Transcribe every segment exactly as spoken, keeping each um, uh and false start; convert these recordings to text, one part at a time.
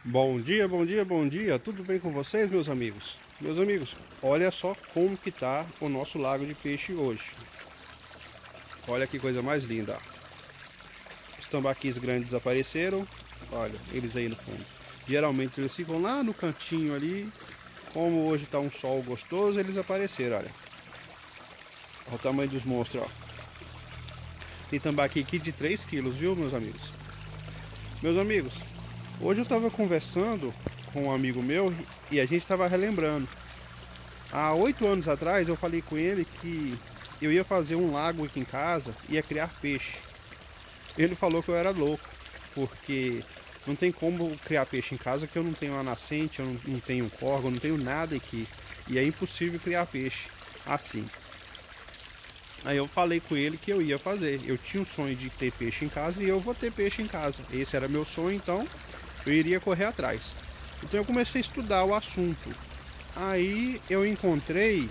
Bom dia, bom dia, bom dia, tudo bem com vocês, meus amigos? Meus amigos, olha só como que tá o nosso lago de peixe hoje. Olha que coisa mais linda. Os tambaquis grandes desapareceram. Olha, eles aí no fundo. Geralmente eles ficam lá no cantinho ali. Como hoje tá um sol gostoso, eles apareceram, olha. Olha o tamanho dos monstros, ó. Tem tambaqui aqui de três quilos, viu, meus amigos? Meus amigos, hoje eu estava conversando com um amigo meu e a gente estava relembrando. Há oito anos atrás eu falei com ele que eu ia fazer um lago aqui em casa e ia criar peixe. Ele falou que eu era louco, porque não tem como criar peixe em casa que eu não tenho uma nascente, eu não, não tenho um córrego, eu não tenho nada aqui. E é impossível criar peixe assim. Aí eu falei com ele que eu ia fazer. Eu tinha um sonho de ter peixe em casa e eu vou ter peixe em casa. Esse era meu sonho, então eu iria correr atrás. Então eu comecei a estudar o assunto. Aí eu encontrei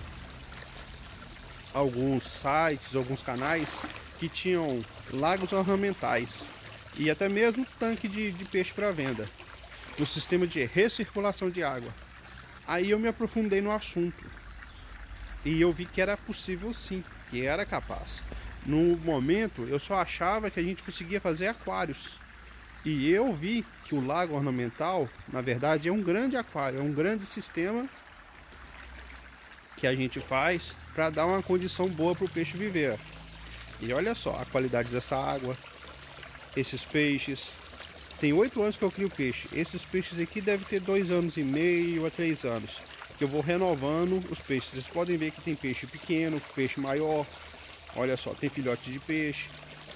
alguns sites, alguns canais que tinham lagos ornamentais e até mesmo tanque de, de peixe para venda, no sistema de recirculação de água. Aí eu me aprofundei no assunto e eu vi que era possível sim, que era capaz. No momento eu só achava que a gente conseguia fazer aquários. E eu vi que o lago ornamental, na verdade, é um grande aquário, é um grande sistema que a gente faz para dar uma condição boa para o peixe viver. E olha só a qualidade dessa água, esses peixes. Tem oito anos que eu crio peixe. Esses peixes aqui devem ter dois anos e meio a três anos. Que eu vou renovando os peixes. Vocês podem ver que tem peixe pequeno, peixe maior. Olha só, tem filhote de peixe.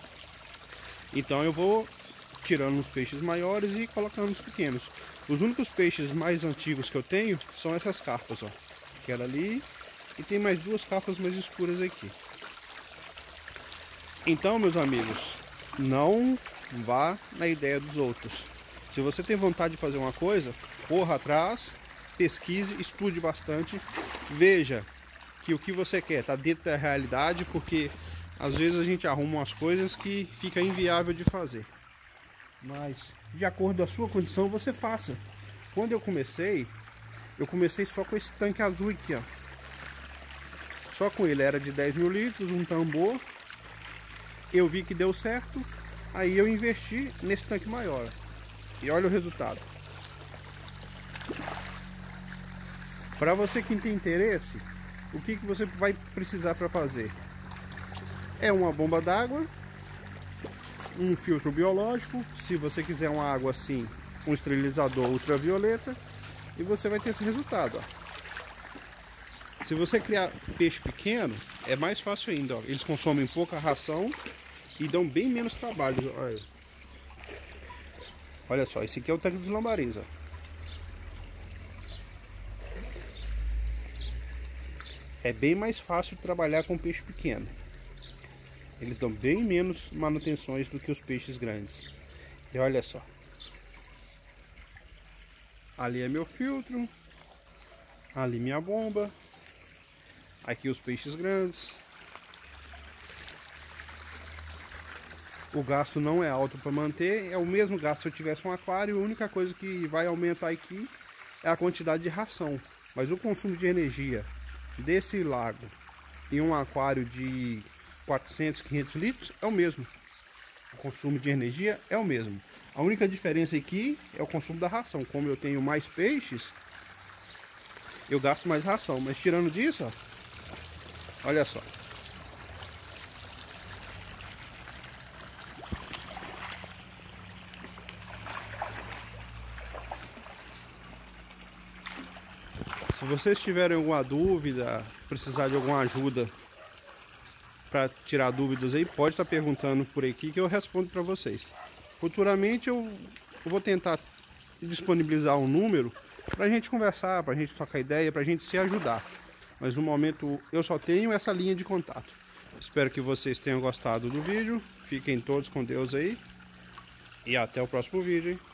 Então eu vou tirando os peixes maiores e colocando os pequenos. Os únicos peixes mais antigos que eu tenho são essas carpas, ó. Aquela ali, e tem mais duas carpas mais escuras aqui. Então, meus amigos, não vá na ideia dos outros. Se você tem vontade de fazer uma coisa, corra atrás, pesquise, estude bastante, veja que o que você quer está dentro da realidade, porque às vezes a gente arruma umas coisas que fica inviável de fazer. Mas, de acordo com a sua condição, você faça. Quando eu comecei, eu comecei só com esse tanque azul aqui, ó. Só com ele, era de dez mil litros, um tambor. Eu vi que deu certo, aí eu investi nesse tanque maior. E olha o resultado. Para você que tem interesse, o que, que você vai precisar para fazer? É uma bomba d'água, um filtro biológico, se você quiser uma água assim, um esterilizador ultravioleta, e você vai ter esse resultado, ó. Se você criar peixe pequeno, é mais fácil ainda, ó. Eles consomem pouca ração e dão bem menos trabalho. Olha, olha só, esse aqui é o tanque dos lambarins, ó. É bem mais fácil trabalhar com peixe pequeno. Eles dão bem menos manutenções do que os peixes grandes. E olha só. Ali é meu filtro. Ali minha bomba. Aqui os peixes grandes. O gasto não é alto para manter. É o mesmo gasto se eu tivesse um aquário. A única coisa que vai aumentar aqui é a quantidade de ração. Mas o consumo de energia desse lago em um aquário de quatrocentos, quinhentos litros é o mesmo. O consumo de energia é o mesmo. A única diferença aqui é o consumo da ração. Como eu tenho mais peixes, eu gasto mais ração. Mas tirando disso, ó, olha só. Se vocês tiverem alguma dúvida, precisar de alguma ajuda para tirar dúvidas aí, pode estar perguntando por aqui que eu respondo para vocês. Futuramente eu, eu vou tentar disponibilizar um número para a gente conversar, para a gente trocar ideia, para a gente se ajudar. Mas no momento eu só tenho essa linha de contato. Espero que vocês tenham gostado do vídeo. Fiquem todos com Deus aí. E até o próximo vídeo, hein?